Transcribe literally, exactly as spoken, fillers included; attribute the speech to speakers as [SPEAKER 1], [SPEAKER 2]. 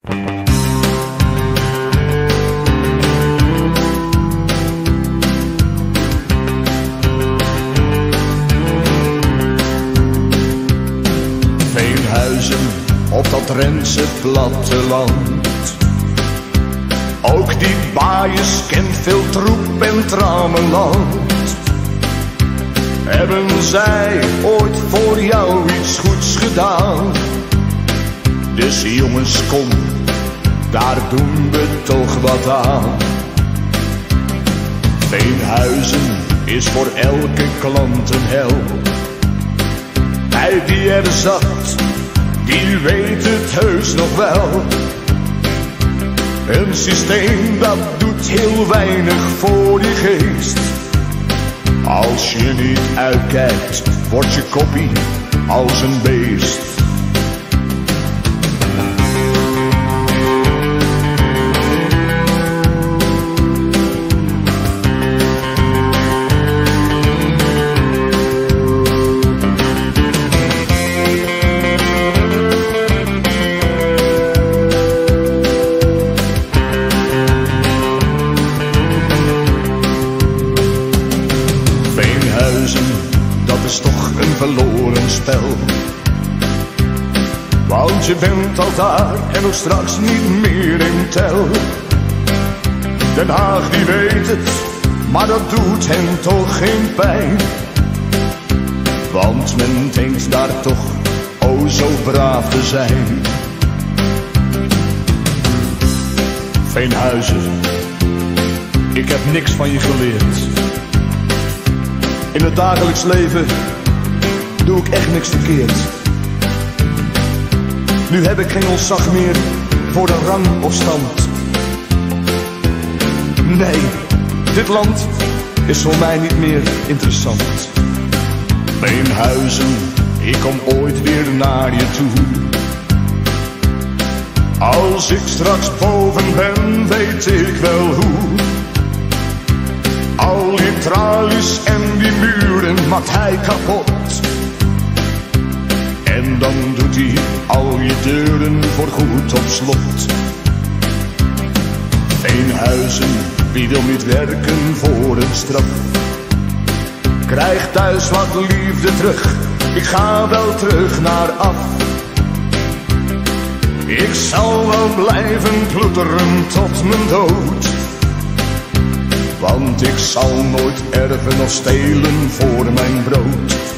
[SPEAKER 1] Veenhuizen op dat Drentse platteland. Ook die baaiers kent veel troep en tramenland. Hebben zij ooit voor jou iets goeds gedaan? Dus jongens, kom, daar doen we toch wat aan. Veenhuizen is voor elke klant een hel. Hij die er zat, die weet het heus nog wel. Een systeem dat doet heel weinig voor die geest. Als je niet uitkijkt, wordt je koppie als een beest. Dat is toch een verloren spel. Want je bent al daar en ook straks niet meer in tel. Den Haag die weet het, maar dat doet hen toch geen pijn. Want men denkt daar toch oh zo braaf te zijn. Veenhuizen, ik heb niks van je geleerd. In het dagelijks leven doe ik echt niks verkeerd. Nu heb ik geen ontzag meer voor de rang of stand. Nee, dit land is voor mij niet meer interessant. Veenhuizen, ik kom ooit weer naar je toe. Als ik straks boven ben, weet ik wel hoe. Al die tralies en die muren maakt hij kapot. En dan doet hij al je deuren voorgoed op slot. Veenhuizen, wie wil niet werken voor een straf? Krijg thuis wat liefde terug, ik ga wel terug naar af. Ik zal wel blijven ploeteren tot mijn dood. Want ik zal nooit erven of stelen voor mijn brood.